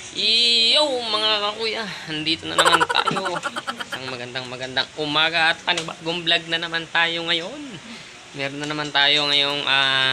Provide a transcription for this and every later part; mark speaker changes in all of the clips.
Speaker 1: Yo mga kakuya, nandito na naman tayo. Isang magandang umaga at panibagong vlog na naman tayo ngayon. Meron na naman tayo ngayong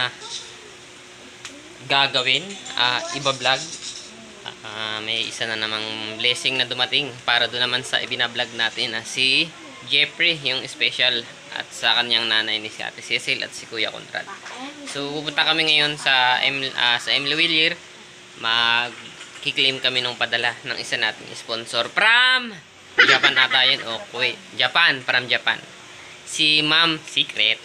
Speaker 1: gagawin, iba-vlog. May isa na namang blessing na dumating para doon naman sa ibinablog natin si Jeffrey, yung special, at sa kanyang nanay ni si Ate Cecil at si Kuya Conrad. So pupunta kami ngayon sa Emily Willier. Kiklaim kami nung padala ng isa nating sponsor from Japan ata yun. Okay, Japan, from Japan. Si Ma'am Secret.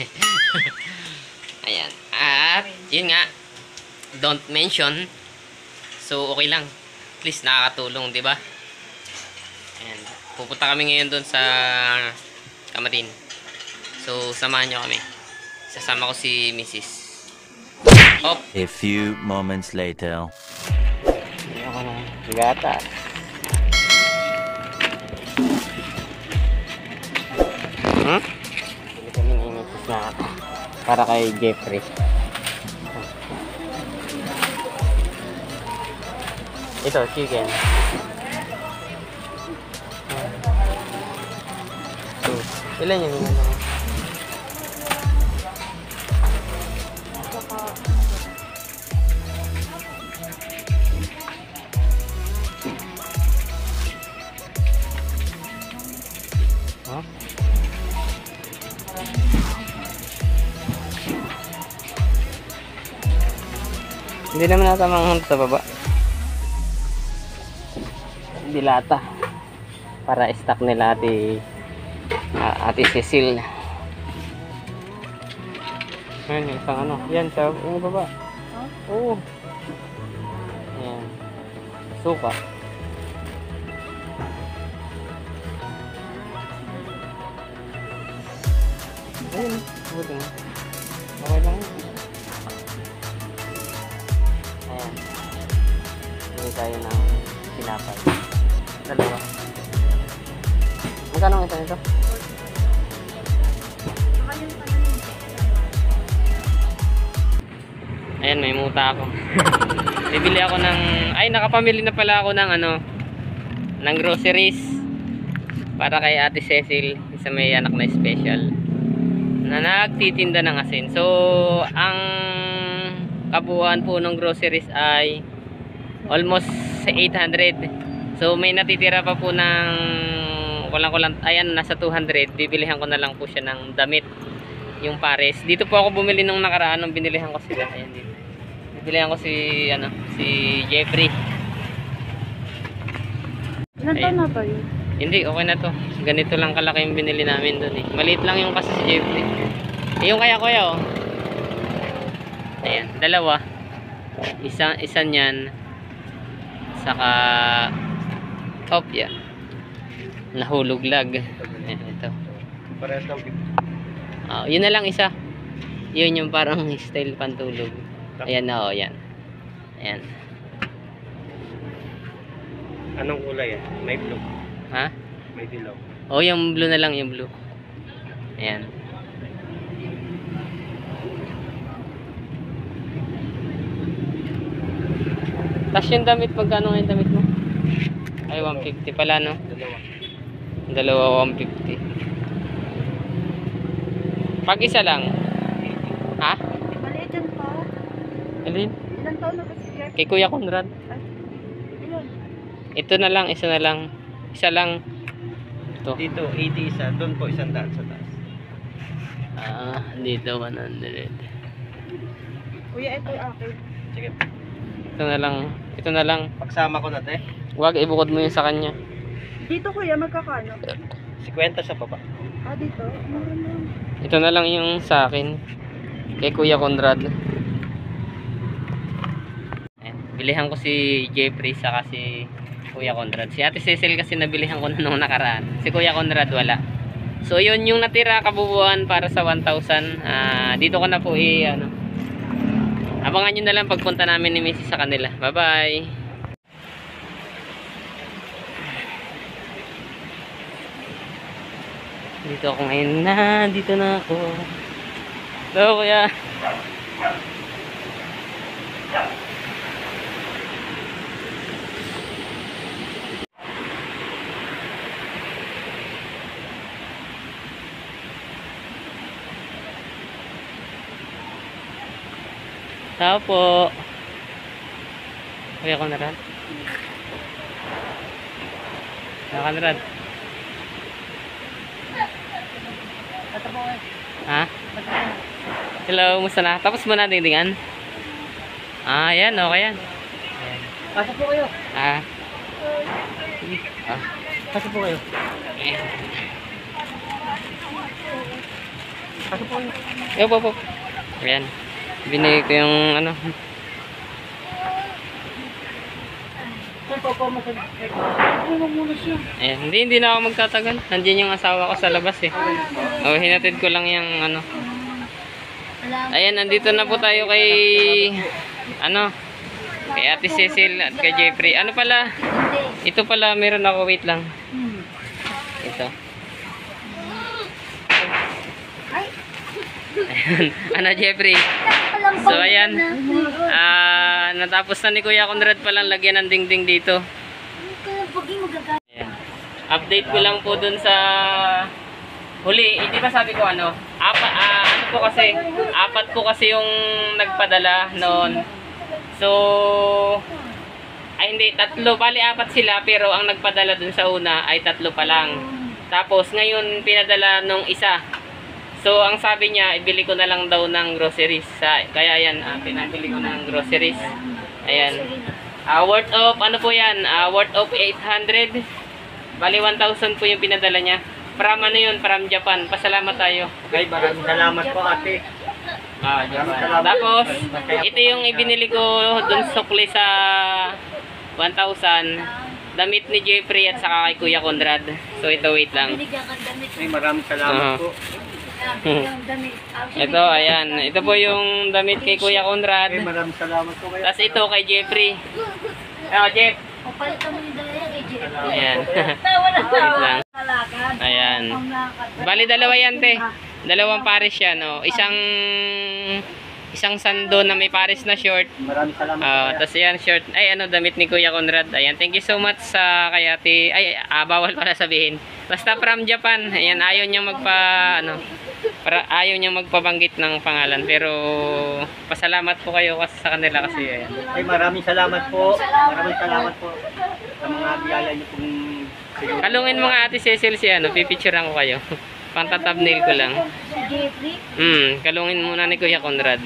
Speaker 1: Ayan. At yun nga, don't mention. So okay lang. At least nakakatulong, di ba? Ayan. Pupunta kami ngayon doon sa Kamatin. So samahan nyo kami. Sasama ko si Mrs. Hop.
Speaker 2: A few moments later.
Speaker 1: Ako ng gata. Bili kami ng initis na para kay Jeffrey. Ito, chicken. So, ilan yung ilan naman? Huh? Hindi naman nata manghang sa baba. Dilata para stock nila Ate Cecil. Ayan, isang ano. Yan, sa baba. Oo. Ayan. Suka. Ayun, buti nga. Okay lang. Ayan. Hindi tayo ng pinapay. Dalawa. Magkano ang isa nito? Ayan, may muta ako. Bibili ako ng... Ay, nakapamili na pala ako ng ng groceries para kay Ate Cecil, isa may anak na special na nagtitinda ng asin. So ang kabuuan po ng groceries ay almost 800. So may natitira pa po ng kulang ayan, nasa 200. Bibilihan ko na lang po siya ng damit, yung pares. Dito po ako bumili nung nakaraan nung binilihan ko sila. Ayan, dito bibilihan ko si Jeffrey.
Speaker 3: Ilan taon na ba yun?
Speaker 1: Hindi, okay na to. Ganito lang kalaki yung binili namin doon eh. Maliit lang yung kasi si Jeffrey. Yung kaya kuya oh. Ayan, dalawa. Isa niyan. Saka opya. Nahulog lag. Ayan, ito. Yun na lang isa. Yun yung parang style pantulog. Ayan na oh, yan. Ayan.
Speaker 4: Anong kulay May blue.
Speaker 1: Ha?
Speaker 4: May dilaw.
Speaker 1: Oh, yung blue na lang, yung blue. Ayan. Tapos yung damit, magkano nga yung damit mo? Ay, 150 pala, no? Dalawa 150. Pag isa lang. Ha?
Speaker 3: Maliit yan pa.
Speaker 1: Alin?
Speaker 3: Ilan taon na ba si Jeff?
Speaker 1: Kay Kuya Conrad.
Speaker 3: Ay, ilan?
Speaker 1: Ito na lang, isa na lang. Isa lang. Ito.
Speaker 4: Dito 80 isa, doon po 100 sa taas.
Speaker 1: Dito 100.
Speaker 3: Kuya, ito akin.
Speaker 4: Sige.
Speaker 1: Ito na lang. Ito na lang.
Speaker 4: Pagsama ko na te.
Speaker 1: Huwag, ibukod mo yun sa kanya.
Speaker 3: Dito kuya, magkakano?
Speaker 4: 50 sa baba.
Speaker 3: Dito? Mura na.
Speaker 1: Ito na lang yung sa akin. Kay Kuya Conrad. Ayan. Bilihan ko si Jeffrey saka si Kuya Conrad. Si Ate Cecil kasi nabilihan ko na nung nakaraan. Si Kuya Conrad wala. So yun yung natira kabubuan para sa 1,000. Dito ko na po abangan nyo na lang pagpunta namin ni Mrs. sa kanila. Bye bye. Dito ako ngayon na. Dito na ako. Hello kuya. Tao po. Kuya Conrad. Kuya Conrad. Ha? Hello, musta na? Tapos mo na dingdingan? Ah, yan, okay yan.
Speaker 4: Pasok po kayo.
Speaker 1: Ah. Ah.
Speaker 4: Pasok po kayo.
Speaker 1: Ayan.
Speaker 4: Pasok po kayo.
Speaker 1: Yo, po. Ayan. Binigay ko yung ano. Ayan. Hindi na ako magtatagal. Nandiyan yung asawa ko sa labas eh. Oh, hinatid ko lang yung ano. Ayan, nandito na po tayo kay ano, kay Ate Cecil at kay Jeffrey. Ano pala? Ito pala, meron ako, wait lang. Ito. Ayan. Ano, Jeffrey? So, ayan. Natapos na ni Kuya Conrad palang lagyan ng dingding dito. Ayan. Update ko lang po dun sa huli. Hindi ba sabi ko ano? Ano po kasi? Apat po kasi yung nagpadala noon. So, ay hindi, tatlo. Bali, apat sila. Pero ang nagpadala dun sa una ay tatlo pa lang. Tapos, ngayon, pinadala nung isa. So, ang sabi niya, ibili ko na lang daw ng groceries. Kaya yan, pinabili ko ng groceries. Ayan. Worth of, ano po yan? Worth of 800. Bali, 1,000 po yung pinadala niya. From ano yun? From Japan. Pasalamat tayo.
Speaker 4: Okay, maraming salamat po ate.
Speaker 1: Japan. Tapos, ito yung ibinili ko dun sukli sa 1,000. Damit ni Jeffrey at saka kay Kuya Conrad. So, ito, wait lang.
Speaker 4: Okay, maraming salamat po.
Speaker 1: Ito, ayan. Ito po yung damit kay Kuya Conrad.
Speaker 4: Okay, maraming salamat po kayo.
Speaker 1: Tapos ito kay Jeffrey. Jeff. Ayan. Wait lang. Ayan. Bali, dalawa yan, te. Dalawang pares yan, no? Isang sando na may pares na short.
Speaker 4: Maraming salamat po kayo.
Speaker 1: Tapos yan, short. Ay, ano, damit ni Kuya Conrad. Ayan, thank you so much sa kay ate. Ay, bawal pala sabihin. Basta from Japan. Ayan, ayaw niyang ayaw niyang magpabanggit ng pangalan. Pero, pasalamat po kayo kasi sa kanila kasi. Ayan.
Speaker 4: Okay, maraming salamat po. Maraming salamat po sa mga biyaya niyo pong siguro.
Speaker 1: Kalungin mo nga Ate Cecil si ano, pipicturean ko kayo. Pang-thumbnail ko lang. Kalungin muna ni Kuya Conrad.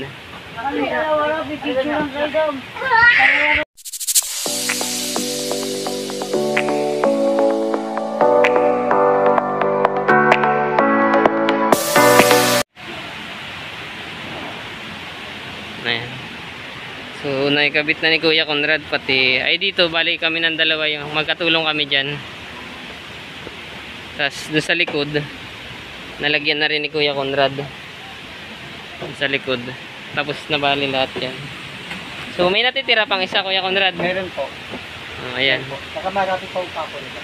Speaker 1: Ayan. So, naikabit na ni Kuya Conrad pati. Ay dito, bali kami ng dalawa yung magkatulong kami dyan. Tapos doon sa likod, nalagyan na rin ni Kuya Conrad. Doon sa likod. Tapos nabali lahat yan. So, may natitira pang isa, Kuya Conrad.
Speaker 4: Meron po.
Speaker 1: Ayan.
Speaker 4: Saka marami po pa po nito.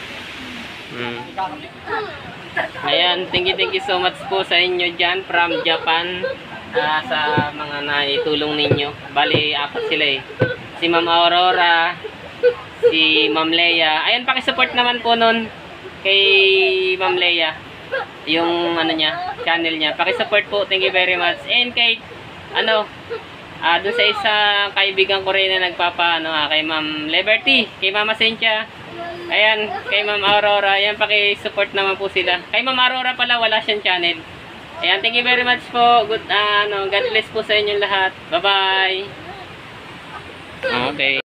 Speaker 1: Ayan, thank you so much po sa inyo dyan from Japan. Sa mga naitulong ninyo. Bali, apat sila eh. Si Ma'am Aurora, si Ma'am Leia. Ayan, pakisupport naman po nun kay Ma'am Leia. Yung ano niya, channel niya. Pakisupport po, thank you very much. And kay, dun sa isang kaibigan ko rin na kay Ma'am Liberty, kay Mama Cynthia. Ayan, kay Ma'am Aurora. Ayan, pakisupport naman po sila. Kay Ma'am Aurora pala, wala siyang channel. Ayan, thank you very much po. God bless po sa inyong lahat. Bye-bye. Okay.